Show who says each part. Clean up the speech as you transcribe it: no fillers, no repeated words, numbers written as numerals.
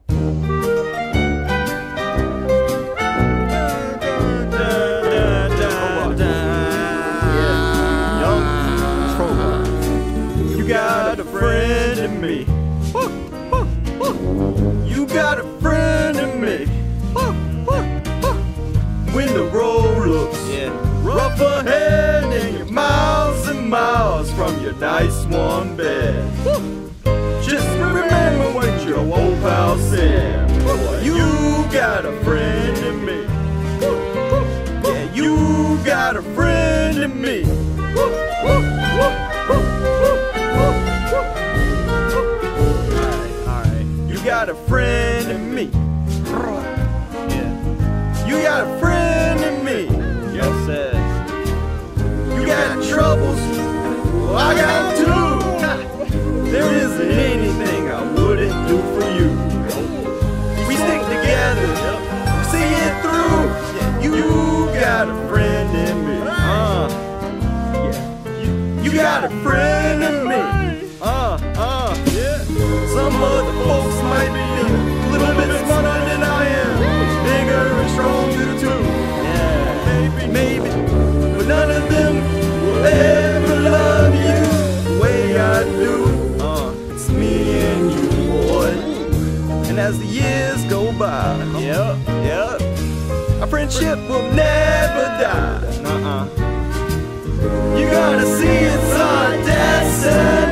Speaker 1: You got a friend in me. You got a friend in me. When the road looks rough ahead and you're miles and miles from your nice warm bed, just remember what your old pal said. You got a friend in me. Yeah, you got a friend in me. You got a friend in me. Yeah. You got a friend in me. Yes, sir. You got troubles. Well, I got them too. There isn't anything I wouldn't do for you. We stick together. See it through. You got a friend in me. Yeah. You got a friend in me. Yeah. Some other folks might be a little bit smarter than I am, bigger and stronger too. Yeah, maybe, but none of them will ever love you the way I do. It's me and you, boy. And as the years go by, our friendship will never die. You're gonna see it's our destiny.